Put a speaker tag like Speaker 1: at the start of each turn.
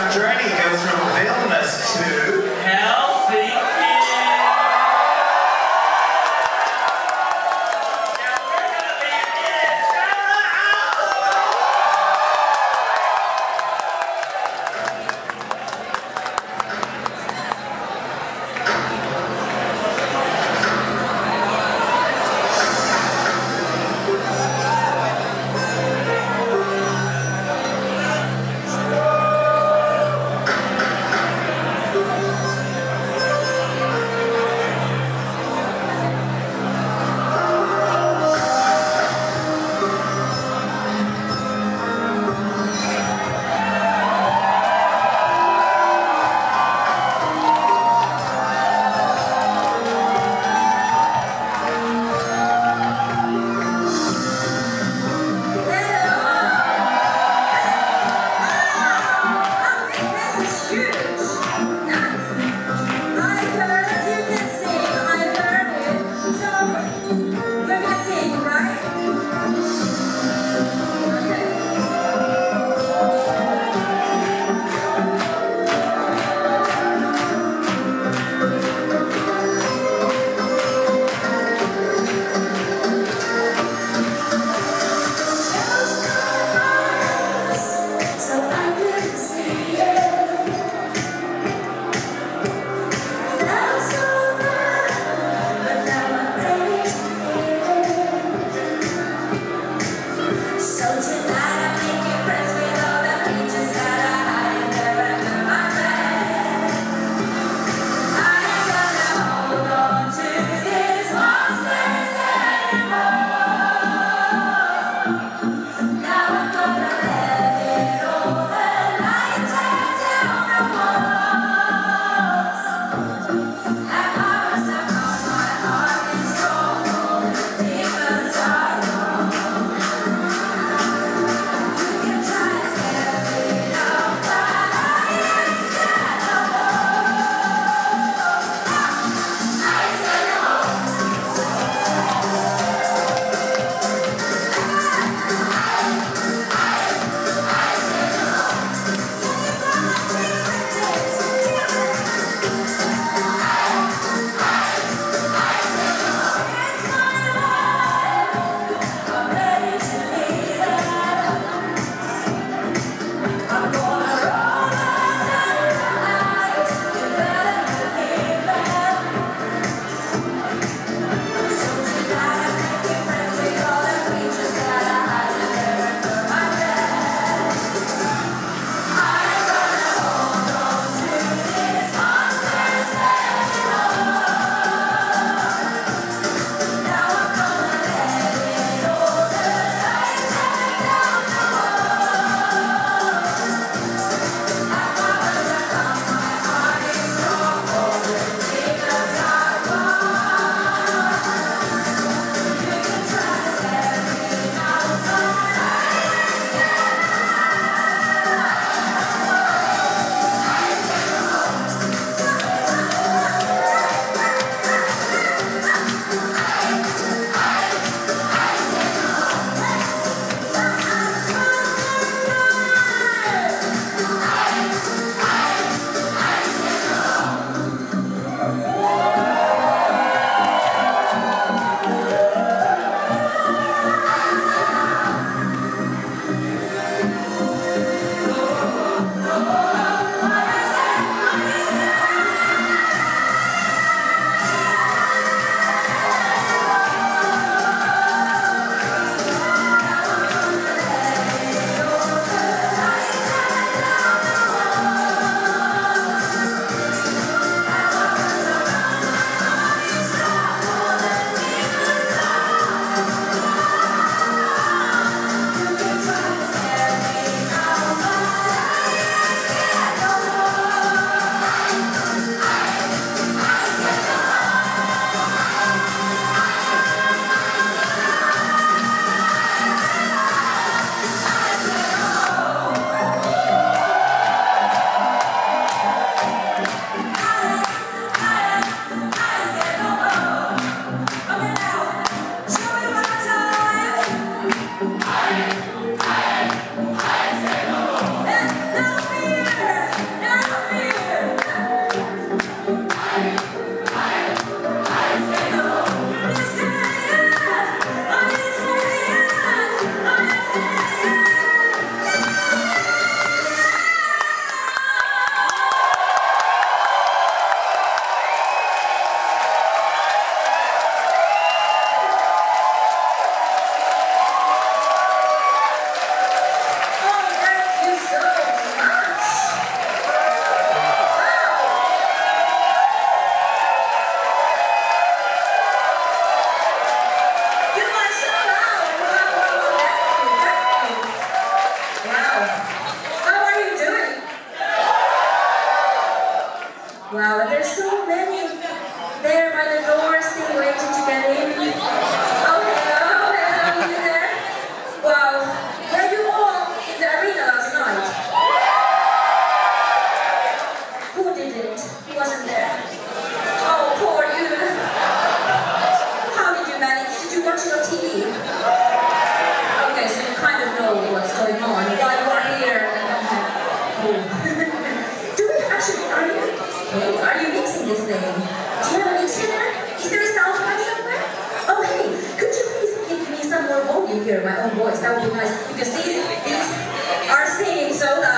Speaker 1: Journey goes from Vilnius to
Speaker 2: Helsinki. Do you watch it on TV? Okay, so you kind of know what's going on. While you are here, and I'm like, oh. Do we actually, are you mixing this thing? Do you have a mixer there? Is there a sound pipe somewhere? Oh, hey, could you please give me some more volume here in my own voice? That would be nice, because these are singing so loud.